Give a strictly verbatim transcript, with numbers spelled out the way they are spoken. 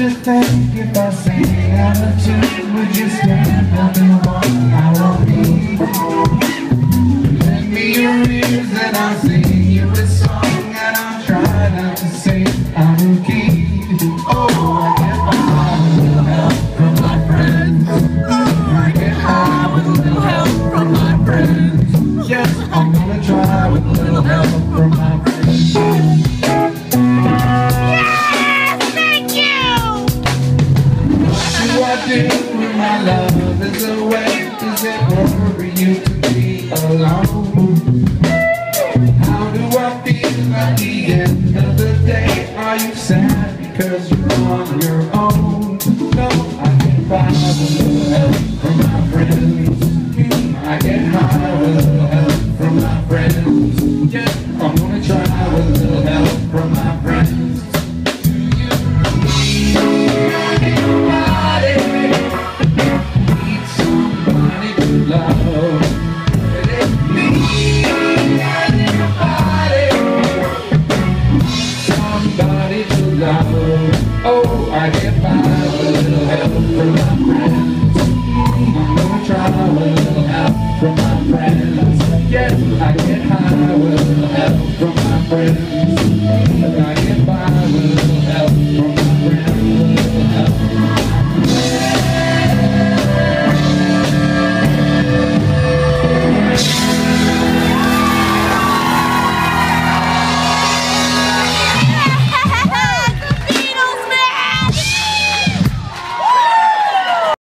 you think if I sang out of tune? Would you stand up and walk? I won't be. Lend me your ears and I'll sing you a song, and I'll try not to sing out of key. Oh, I get high with a little help from my friends. I get high with a little help from my friends. Yes, I'm gonna try with a little help from my friends. What do I do when my love is away? Does it worry you to be alone? How do I feel at the end of the day? Are you sad because you're on your own? No, I get by with a little help from my friends. I get high with a little help from my friends. Yeah, I'm gonna try with a little help from my friends. Oh, I get by with a little help from my friends. I'm gonna try with a little help from my friends. Yes, I get high with a little help from my friends.